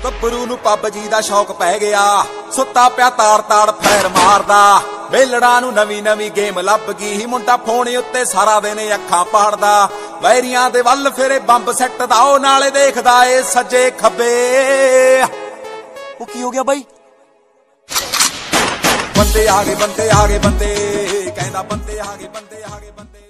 ਗੱਭਰੂ ਨੂੰ ਪੱਬਜੀ ਦਾ ਸ਼ੌਕ ਪੈ ਗਿਆ, ਸੁੱਤਾ ਪਿਆ ਤਾੜ ਤਾੜ ਫੈਰ ਮਾਰਦਾ। ਵੇਲੜਾਂ ਨੂੰ ਨਵੀਂ ਨਵੀਂ ਗੇਮ ਲੱਭ ਗਈ, ਮੁੰਡਾ ਫੋਨ ਉੱਤੇ ਸਾਰਾ ਦਿਨ ਅੱਖਾਂ ਪਾੜਦਾ। ਵੈਰੀਆਂ ਦੇ ਵੱਲ ਫਿਰੇ ਬੰਬ ਸੱਟਦਾ, ਉਹ ਨਾਲੇ ਦੇਖਦਾ ਏ ਸੱਜੇ ਖੱਬੇ। ਉਹ ਕੀ ਹੋ ਗਿਆ ਬਾਈ? ਬੰਦੇ ਆ ਗਏ ਬੰਦੇ ਆ ਗਏ ਬੰਦੇ, ਕਹਿੰਦਾ ਬੰਦੇ ਆ ਗਏ ਬੰਦੇ ਆ ਗਏ ਬੰਦੇ।